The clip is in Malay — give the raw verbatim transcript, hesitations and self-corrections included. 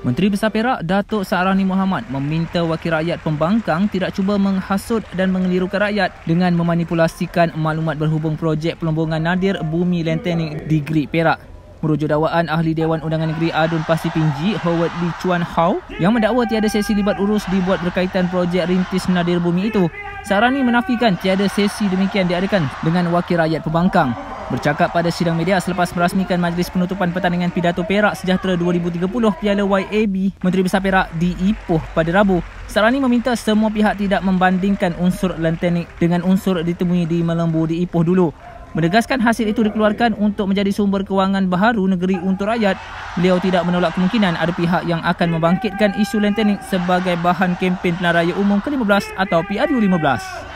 Menteri Besar Perak Datuk Sa'rani Mohamad meminta wakil rakyat pembangkang tidak cuba menghasut dan mengelirukan rakyat dengan memanipulasikan maklumat berhubung projek pelombongan nadir bumi lenteng di Grid Perak. Merujuk dakwaan Ahli Dewan Undangan Negeri Adun Pasir Pinji Howard Lee Chuan Hao yang mendakwa tiada sesi libat urus dibuat berkaitan projek rintis nadir bumi itu, Sa'rani menafikan tiada sesi demikian diadakan dengan wakil rakyat pembangkang. Bercakap pada sidang media selepas merasmikan Majlis Penutupan Pertandingan Pidato Perak Sejahtera dua ribu tiga puluh Piala Y A B Menteri Besar Perak di Ipoh pada Rabu, Sa'rani meminta semua pihak tidak membandingkan unsur lentenik dengan unsur ditemui di Melembu di Ipoh dulu. Menegaskan hasil itu dikeluarkan untuk menjadi sumber kewangan baharu negeri untuk rakyat. Beliau tidak menolak kemungkinan ada pihak yang akan membangkitkan isu lentenik sebagai bahan kempen pilihan raya umum ke lima belas atau P R U lima belas.